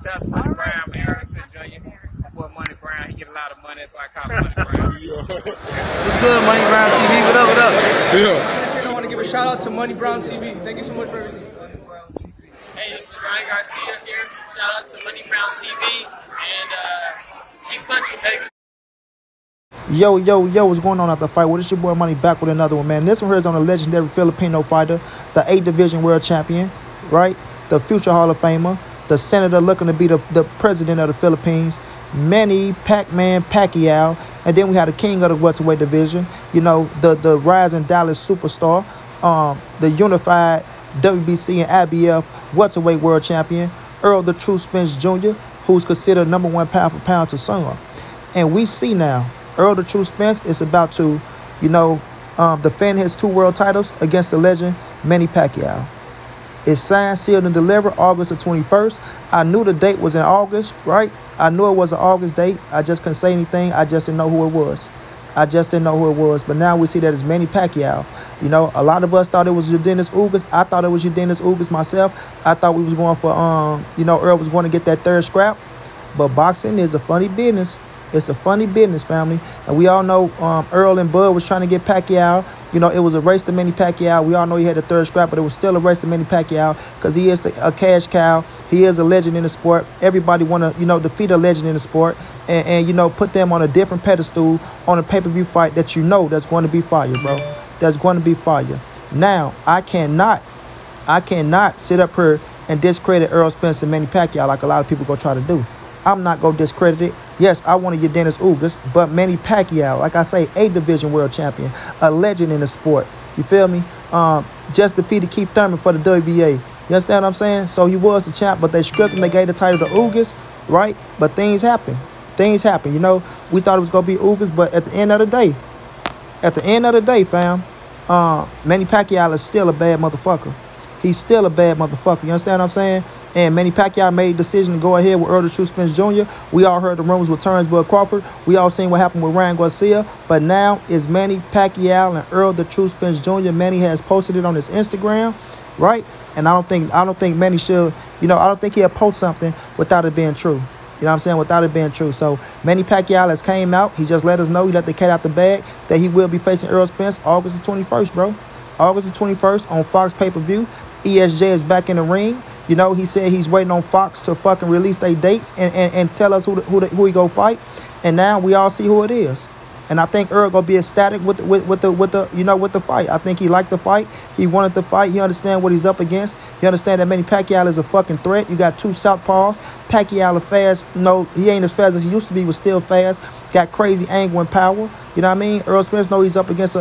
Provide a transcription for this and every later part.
Shout out to Money Brown, man. Earl Spence Jr. My boy Money Brown, he get a lot of money, that's why I call him Money Brown. What's good, Money Brown TV? What up, what up? Yeah. I want to give a shout out to Money Brown TV. Thank you so much for everything. Hey, this is Ryan Garcia here. Shout out to Money Brown TV and keep punching, baby. Yo, what's going on at the fight? Well, it's your boy Money back with another one, man. This one here is on a legendary Filipino fighter, the 8 Division World Champion, right? The future Hall of Famer, the senator looking to be the president of the Philippines, Manny Pac-Man Pacquiao. And then we had the king of the welterweight division, you know, the rising Dallas superstar, the unified WBC and IBF welterweight world champion, Earl the True Spence Jr., who's considered #1 pound for pound to some. And we see now, Earl the True Spence is about to, you know, defend his 2 world titles against the legend Manny Pacquiao. It's signed, sealed, and delivered August the 21st. I knew the date was in August, right? I knew it was an August date. I just couldn't say anything. I just didn't know who it was. But now we see that it's Manny Pacquiao. You know, a lot of us thought it was Yordenis Ugas. I thought it was Yordenis Ugas myself. I thought we was going for, you know, Earl was going to get that 3rd scrap. But boxing is a funny business. It's a funny business, family. And we all know Earl and Bud was trying to get Pacquiao. You know, it was a race to Manny Pacquiao. We all know he had the 3rd scrap, but it was still a race to Manny Pacquiao because he is a cash cow. He is a legend in the sport. Everybody want to, you know, defeat a legend in the sport and, you know, put them on a different pedestal on a pay-per-view fight that you know that's going to be fire, bro. That's going to be fire. Now, I cannot sit up here and discredit Earl Spence and Manny Pacquiao like a lot of people go try to do. I'm not going to discredit it. Yes, I wanted Yordenis Ugas, but Manny Pacquiao, like I say, 8 Division world champion, a legend in the sport. You feel me? Just defeated Keith Thurman for the WBA. You understand what I'm saying? So he was the champ, but they stripped him. They gave the title to Ugas, right? But things happen. Things happen. You know, we thought it was going to be Ugas, but at the end of the day, fam, Manny Pacquiao is still a bad motherfucker. He's still a bad motherfucker. You understand what I'm saying? And Manny Pacquiao made a decision to go ahead with Earl the True Spence Jr. We all heard the rumors with Bud Crawford. We all seen what happened with Ryan Garcia. But now it's Manny Pacquiao and Earl the True Spence Jr. Manny has posted it on his Instagram, right? And I don't think Manny should, you know, I don't think he'll post something without it being true. You know what I'm saying? Without it being true. So Manny Pacquiao has came out. He just let us know. He let the cat out the bag that he will be facing Earl Spence August the 21st, bro. August the 21st on Fox pay-per-view. ESJ is back in the ring. You know, he said he's waiting on Fox to fucking release their dates and tell us who he go fight. And now we all see who it is. And I think Earl gonna be ecstatic with the fight. I think he liked the fight. He wanted the fight. He understand what he's up against. He understand that Manny Pacquiao is a fucking threat. You got 2 southpaws. Pacquiao is fast. No, he ain't as fast as he used to be, but still fast. Got crazy angle and power. You know what I mean? Earl Spence know he's up against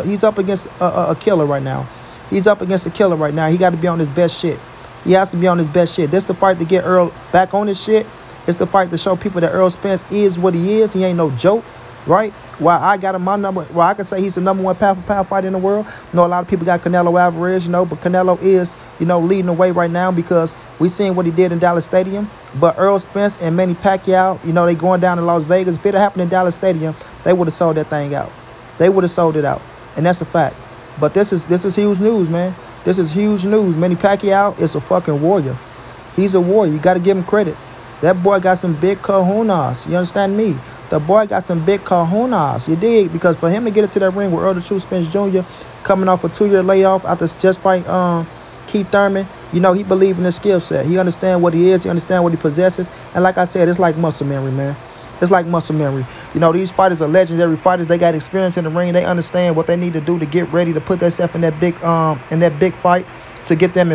a killer right now. He's up against a killer right now. He got to be on his best shit. He has to be on his best shit. This the fight to get Earl back on his shit. It's the fight to show people that Earl Spence is what he is. He ain't no joke, right? While I got him my number, well, I can say he's the #1 pound for pound fighter in the world. You know, a lot of people got Canelo Alvarez, you know, but Canelo is, you know, leading the way right now because we seen what he did in Dallas Stadium. But Earl Spence and Manny Pacquiao, you know, they going down to Las Vegas. If it had happened in Dallas Stadium, they would have sold that thing out. They would have sold it out, and that's a fact. But this is huge news, man. This is huge news. Manny Pacquiao is a fucking warrior. He's a warrior. You got to give him credit. That boy got some big kahunas. You understand me? The boy got some big kahunas. You dig? Because for him to get into that ring with Earl the True Spence Jr. coming off a 2-year layoff after just fighting Keith Thurman, you know, he believe in his skill set. He understand what he is. He understand what he possesses. And like I said, it's like muscle memory, man. It's like muscle memory. You know, these fighters are legendary fighters. They got experience in the ring. They understand what they need to do to get ready to put themselves in that big fight to get them in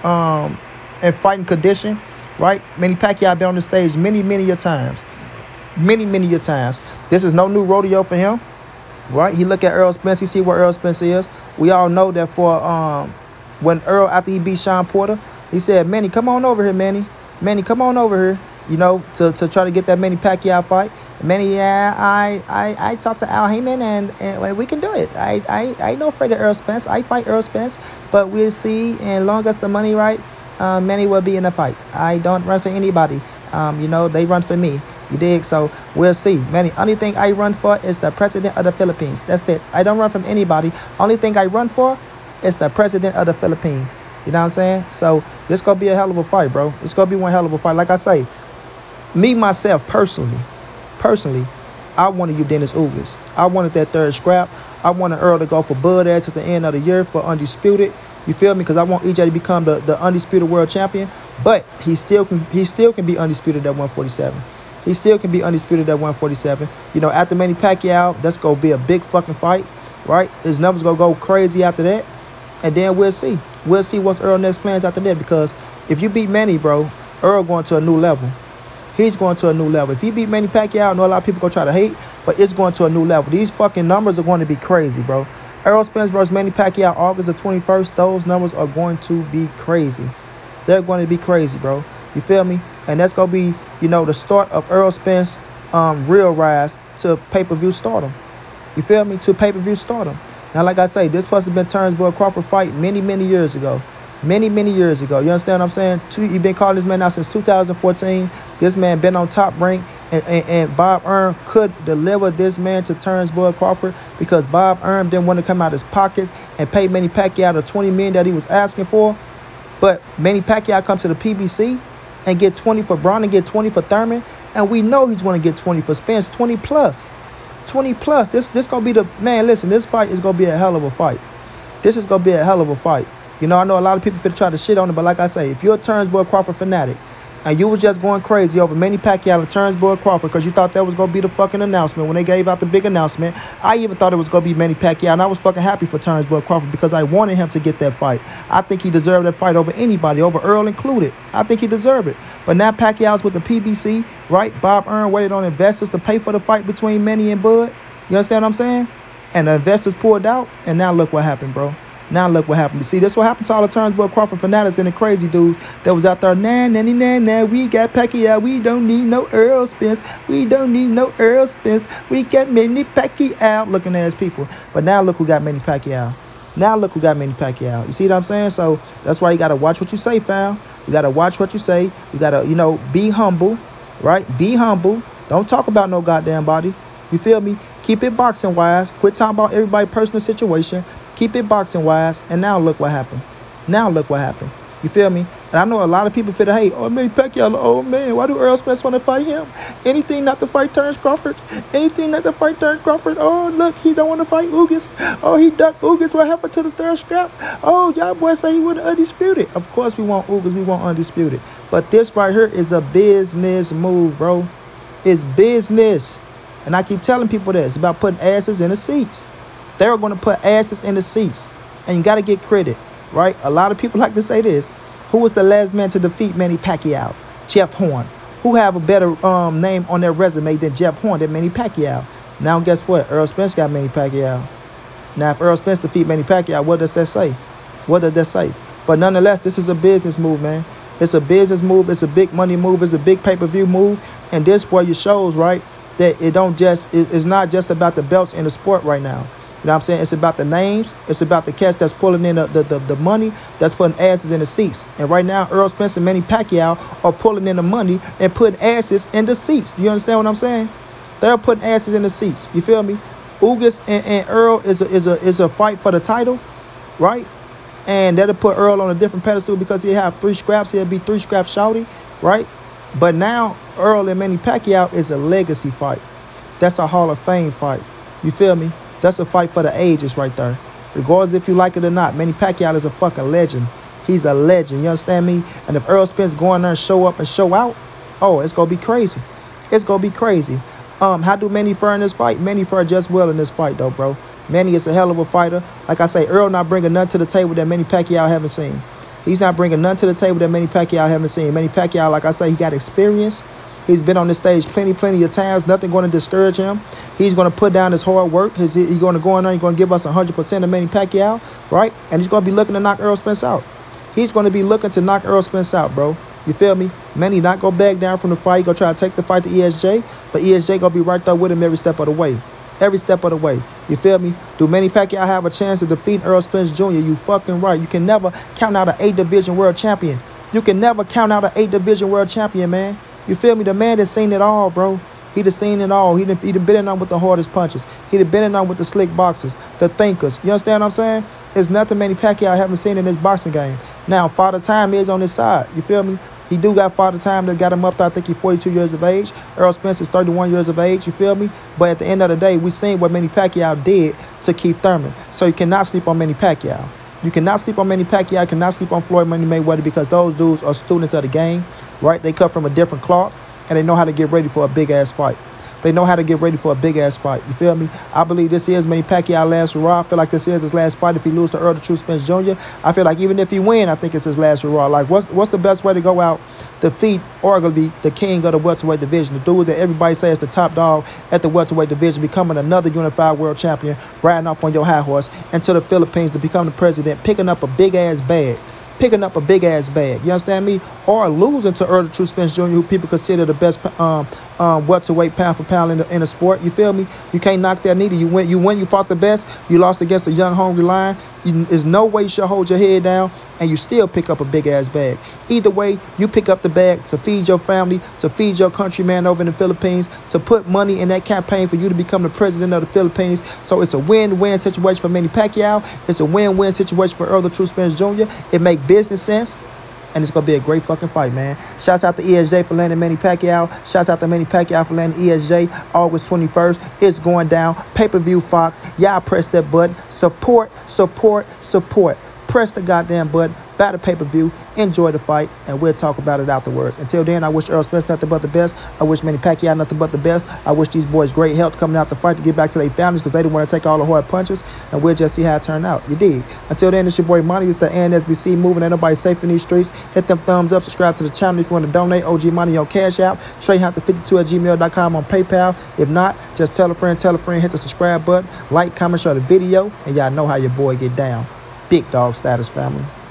fighting condition, right? Manny Pacquiao been on the stage many a times. Many a times. This is no new rodeo for him, right? He look at Earl Spence. He see where Earl Spence is. We all know that for when Earl, after he beat Sean Porter, he said, Manny, come on over here, Manny. Manny, come on over here. You know, to try to get that Manny Pacquiao fight. Manny, yeah, I talked to Al Heyman and we can do it. I ain't no afraid of Earl Spence. I fight Earl Spence, but we'll see. And long as the money right, Manny will be in the fight. I don't run for anybody. You know, they run for me. You dig? So we'll see. Manny, only thing I run for is the president of the Philippines. That's it. I don't run from anybody. Only thing I run for is the president of the Philippines. You know what I'm saying? So this gonna be a hell of a fight, bro. It's gonna be one hell of a fight. Like I say, Me, myself, personally, I wanted Dennis Ugas. I wanted that third scrap. I wanted Earl to go for Bud Ass at the end of the year for undisputed. You feel me? Because I want EJ to become the undisputed world champion. But he still can be undisputed at 147. He still can be undisputed at 147. You know, after Manny Pacquiao, that's gonna be a big fucking fight, right? His numbers gonna go crazy after that, and then we'll see. We'll see what's Earl's next plans after that. Because if you beat Manny, bro, Earl going to a new level. He's going to a new level. If he beat Manny Pacquiao, I know a lot of people gonna try to hate, but it's going to a new level. These fucking numbers are going to be crazy, bro. Errol Spence versus Manny Pacquiao, August the 21st. Those numbers are going to be crazy. They're going to be crazy, bro. You feel me? And that's going to be, you know, the start of Errol Spence real rise to pay-per-view stardom. You feel me? To pay-per-view stardom. Now, like I say, this supposed to have been Turnbull Crawford fight many years ago. Many years ago. You understand what I'm saying? You've been calling this man out since 2014. This man been on Top Rank. And Bob Arum could deliver this man to Turnbull Crawford because Bob Arum didn't want to come out his pockets and pay Manny Pacquiao the $20 million that he was asking for. But Manny Pacquiao comes to the PBC and get 20 for Braun and get 20 for Thurman. And we know he's going to get 20 for Spence, 20 plus. 20 plus. This going to be the, man, listen, this fight is going to be a hell of a fight. This is going to be a hell of a fight. You know, I know a lot of people try to shit on it, but like I say, if you're a Turnbull Crawford fanatic, and you was just going crazy over Manny Pacquiao and Turnbull Crawford because you thought that was going to be the fucking announcement when they gave out the big announcement. I even thought it was going to be Manny Pacquiao, and I was fucking happy for Turnbull Crawford because I wanted him to get that fight. I think he deserved that fight over anybody, over Earl included. I think he deserved it. But now Pacquiao's with the PBC, right? Bob Arum waited on investors to pay for the fight between Manny and Bud. You understand what I'm saying? And the investors pulled out, and now look what happened, bro. Now look what happened. You see, this what happened to all the Turnbull Crawford fanatics and the crazy dudes that was out there. Nah, we got Pacquiao. We don't need no Earl Spence. We don't need no Earl Spence. We got Manny Pacquiao. Looking ass people. But now look who got Manny Pacquiao. Now look who got Manny Pacquiao. You see what I'm saying? So that's why you got to watch what you say, fam. You got to watch what you say. You got to, you know, be humble, right? Be humble. Don't talk about no goddamn body. You feel me? Keep it boxing wise. Quit talking about everybody's personal situation. Keep it boxing wise, and now look what happened. Now look what happened. You feel me? And I know a lot of people feel hate. Oh, Manny Pacquiao, oh man, why do Earl Spence want to fight him? Anything not to fight Terrence Crawford. Anything not to fight Terrence Crawford. Oh, look, he don't want to fight Ugas. Oh, he ducked Ugas. What happened to the third scrap? Oh, y'all boys say he was undisputed. Of course we want Ugas. We want undisputed. But this right here is a business move, bro. It's business. And I keep telling people that. It's about putting asses in the seats. They're going to put asses in the seats. And you got to get credit, right? A lot of people like to say this. Who was the last man to defeat Manny Pacquiao? Jeff Horn. Who have a better name on their resume than Jeff Horn, than Manny Pacquiao? Now, guess what? Earl Spence got Manny Pacquiao. Now, if Earl Spence defeat Manny Pacquiao, what does that say? What does that say? But nonetheless, this is a business move, man. It's a business move. It's a big money move. It's a big pay-per-view move. And this where you shows, right, that it's not just about the belts in the sport right now. You know what I'm saying? It's about the names. It's about the cats that's pulling in the money, that's putting asses in the seats. And right now, Earl Spence and Manny Pacquiao are pulling in the money and putting asses in the seats. Do you understand what I'm saying? They're putting asses in the seats. You feel me? Ugas and Earl is a fight for the title, right? And that'll put Earl on a different pedestal because he'll have 3 scraps. He'll be 3 scraps shouty, right? But now, Earl and Manny Pacquiao is a legacy fight. That's a Hall of Fame fight. You feel me? That's a fight for the ages right there. Regardless if you like it or not, Manny Pacquiao is a fucking legend. He's a legend. You understand me? And if Earl Spence go in there and show up and show out, oh, it's going to be crazy. It's going to be crazy. How do Manny fare in this fight? Manny fare just well in this fight, though, bro. Manny is a hell of a fighter. Like I say, Earl not bringing none to the table that Manny Pacquiao haven't seen. He's not bringing none to the table that Manny Pacquiao haven't seen. Manny Pacquiao, like I say, he got experience. He's been on this stage plenty of times. Nothing going to discourage him. He's going to put down his hard work. He's going to go in there. He's going to give us 100% of Manny Pacquiao, right? And he's going to be looking to knock Earl Spence out. He's going to be looking to knock Earl Spence out, bro. You feel me? Manny not going to back down from the fight. He's going to try to take the fight to ESJ, but ESJ going to be right there with him every step of the way. Every step of the way. You feel me? Do Manny Pacquiao have a chance to defeat Earl Spence Jr.? You fucking right. You can never count out an 8-division world champion. You can never count out an 8-division world champion, man. You feel me? The man that's seen it all, bro. He done seen it all. He done been in on with the hardest punches. He done been in on with the slick boxers, the thinkers. You understand what I'm saying? There's nothing Manny Pacquiao haven't seen in this boxing game. Now, Father Time is on his side. You feel me? He do got Father Time that got him up there. I think he's 42 years of age. Errol Spence is 31 years of age. You feel me? But at the end of the day, we seen what Manny Pacquiao did to Keith Thurman. So you cannot sleep on Manny Pacquiao. You cannot sleep on Manny Pacquiao. You cannot sleep on Floyd Money Mayweather, because those dudes are students of the game, right? They cut from a different cloth, and they know how to get ready for a big-ass fight. They know how to get ready for a big-ass fight. You feel me? I believe this is Manny Pacquiao's last hurrah. I feel like this is his last fight. If he loses to Earl the True Spence Jr., I feel like even if he win, I think it's his last hurrah. Like, what's the best way to go out? Defeat arguably the king of the welterweight division, the dude that everybody says is the top dog at the welterweight division, becoming another unified world champion, riding off on your high horse into the Philippines to become the president, picking up a big-ass bag. Picking up a big-ass bag. You understand me? Or losing to Earl the True Spence Jr., who people consider the best welterweight pound for pound in the sport. You feel me? You can't knock that neither. You win, you fought the best. You lost against a young, hungry lion. There's no way you should hold your head down, and you still pick up a big-ass bag. Either way, you pick up the bag to feed your family, to feed your countryman over in the Philippines, to put money in that campaign for you to become the president of the Philippines. So it's a win-win situation for Manny Pacquiao. It's a win-win situation for Earl the True Spence Jr. It makes business sense. And it's going to be a great fucking fight, man. Shouts out to ESJ for landing Manny Pacquiao. Shouts out to Manny Pacquiao for landing ESJ. August 21st. It's going down. Pay-per-view Fox. Y'all press that button. Support, support, support. Press the goddamn button. Buy the pay-per-view. Enjoy the fight. And we'll talk about it afterwards. Until then, I wish Errol Spence nothing but the best. I wish Manny Pacquiao nothing but the best. I wish these boys great health coming out the fight to get back to their families, because they didn't want to take all the hard punches. And we'll just see how it turned out. You dig? Until then, it's your boy Monty. It's the ANSBC moving. Ain't nobody safe in these streets. Hit them thumbs up. Subscribe to the channel if you want to donate. OG Money on Cash App. TreyHunt52@gmail.com on PayPal. If not, just tell a friend. Hit the subscribe button. Like, comment, share the video. And y'all know how your boy get down. Big dog status, family.